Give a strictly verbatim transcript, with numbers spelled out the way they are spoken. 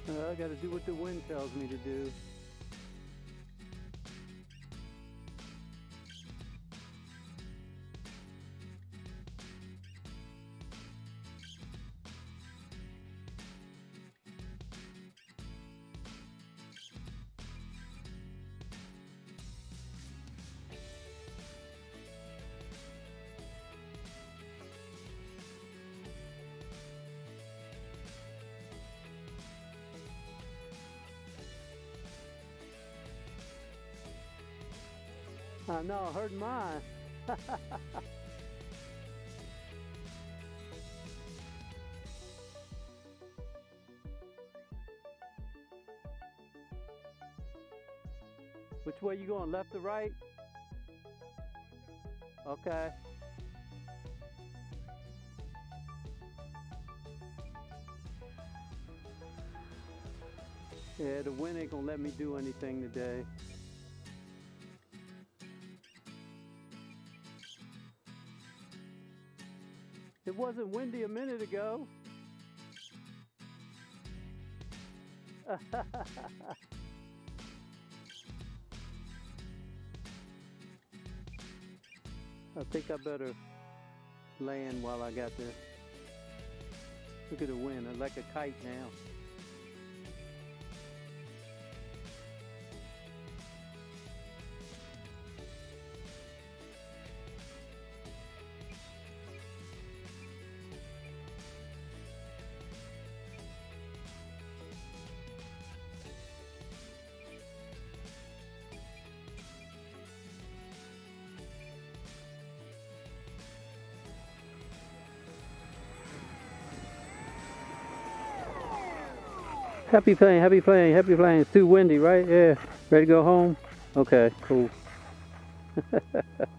Uh, I gotta do what the wind tells me to do. I know, I heard mine. Which way you going, left or right? Okay. Yeah, the wind ain't gonna let me do anything today. It wasn't windy a minute ago. I think I better land while I got this. Look at the wind, I'm like a kite now. Happy playing, happy playing, happy playing. It's too windy, right? Yeah. Ready to go home? Okay, cool.